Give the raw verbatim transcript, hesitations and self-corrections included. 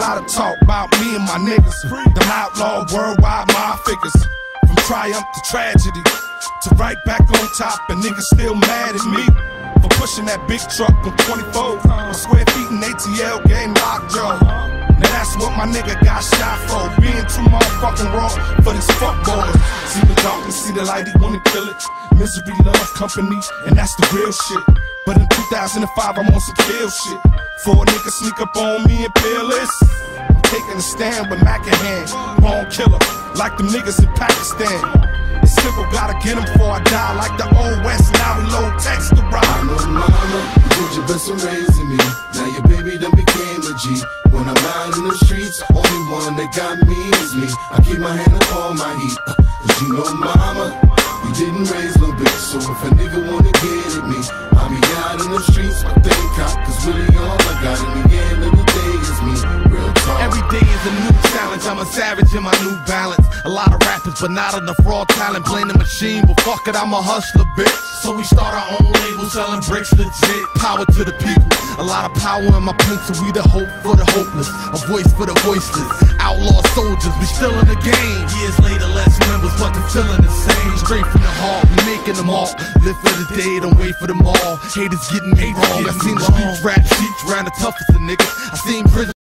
lot of talk about me and my niggas. Them outlaw worldwide my figures. From triumph to tragedy, to right back on top, and niggas still mad at me for pushing that big truck on twenty-four square feet in A T L game lockjaw. Now that's what my nigga got shot for, being too motherfucking raw for this fuck boy. See the darkness, see the light, he wanna kill it. Misery, love, company, and that's the real shit. But in two thousand five, I'm on some kill shit. For a nigga sneak up on me and peerless, I'm taking a stand with Mac in hand. Born killer, like them niggas in Pakistan. It's simple, gotta get him before I die. Like the old West, now we low text to ride. I know mama, you did your best in raising me. Now your baby done became a G. When I'm out in the streets, only one that got me is me. I keep my hand up on my heat, uh, cause you know mama, you didn't raise no bitch. So if a nigga wanna get at me, I'll be out in the streets, my thing cop. Cause really all I got in the end of the day is me. Real talk. Every day is a new challenge, I'm a savage in my New Balance. A lot of rappers, but not enough raw talent. Blame the machine, but fuck it, I'm a hustler, bitch. So we start our own label, selling bricks legit. Power to the people, a lot of power in my pencil. We the hope for the hopeless, a voice for the voiceless. Outlaw soldiers, we still in the game. Years later, less members, but the feeling the same. Straight from the heart, we making them all. Live for the day, don't wait for them all. Haters getting me wrong. I seen the streets rap sheets round the toughest of niggas. I seen prison